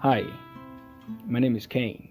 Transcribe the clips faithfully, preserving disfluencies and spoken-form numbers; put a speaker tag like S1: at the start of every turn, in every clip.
S1: Hi, my name is Kain.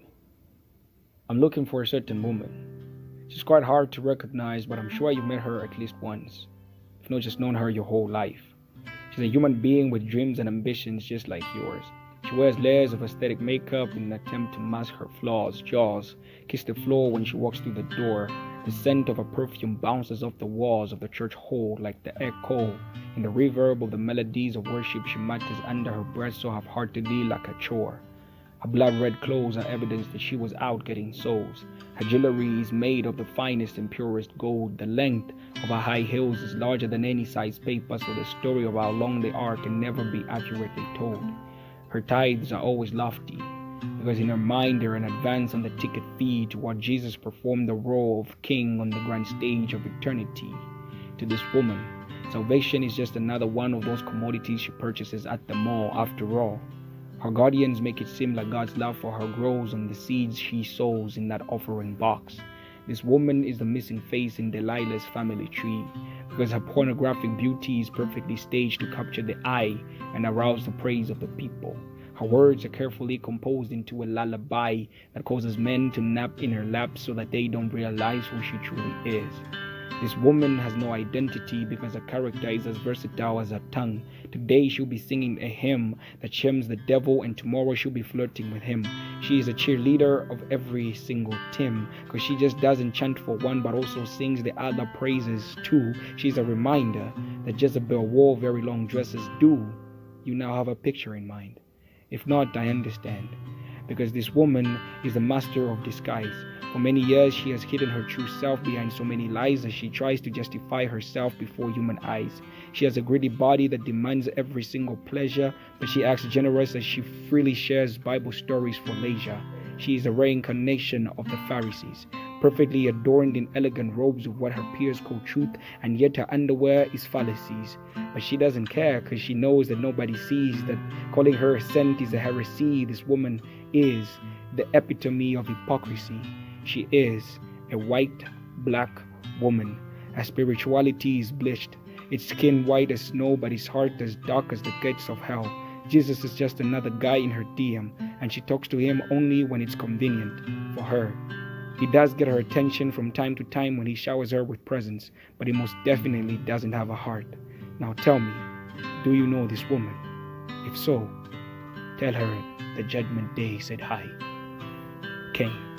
S1: I'm looking for a certain woman. She's quite hard to recognize, but I'm sure you've met her at least once, if not just known her your whole life. She's a human being with dreams and ambitions just like yours. She wears layers of aesthetic makeup in an attempt to mask her flaws. Jaws kiss the floor when she walks through the door. The scent of her perfume bounces off the walls of the church hall like the echo in the reverb of the melodies of worship she mutters under her breath so half-heartedly like a chore. Her blood-red clothes are evidence that she was out getting souls. Her jewelry is made of the finest and purest gold. The length of her high heels is larger than any size paper, so the story of how long they are can never be accurately told. Her tithes are always lofty, because in her mind they're an advance on the ticket fee to what Jesus performed the role of king on the grand stage of eternity. To this woman, salvation is just another one of those commodities she purchases at the mall. After all, her guardians make it seem like God's love for her grows on the seeds she sows in that offering box. This woman is the missing face in Delilah's family tree, because her pornographic beauty is perfectly staged to capture the eye and arouse the praise of the people. Her words are carefully composed into a lullaby that causes men to nap in her lap so that they don't realize who she truly is. This woman has no identity because her character is as versatile as her tongue. Today she'll be singing a hymn that shames the devil, and tomorrow she'll be flirting with him. She is a cheerleader of every single team, because she just doesn't chant for one but also sings the other praises too. She's a reminder that Jezebel wore very long dresses. Do you now have a picture in mind? If not, I understand, because this woman is a master of disguise. For many years, she has hidden her true self behind so many lies as she tries to justify herself before human eyes. She has a greedy body that demands every single pleasure, but she acts generous as she freely shares Bible stories for leisure. She is a reincarnation of the Pharisees, perfectly adorned in elegant robes of what her peers call truth, and yet her underwear is fallacies. But she doesn't care, because she knows that nobody sees that calling her a saint is a heresy. This woman is the epitome of hypocrisy. She is a white, black woman. Her spirituality is bleached, its skin white as snow, but its heart as dark as the gates of hell. Jesus is just another guy in her D M, and she talks to him only when it's convenient for her. He does get her attention from time to time when he showers her with presents, but he most definitely doesn't have a heart. Now tell me, do you know this woman? If so, tell her the judgment day said hi. Kain.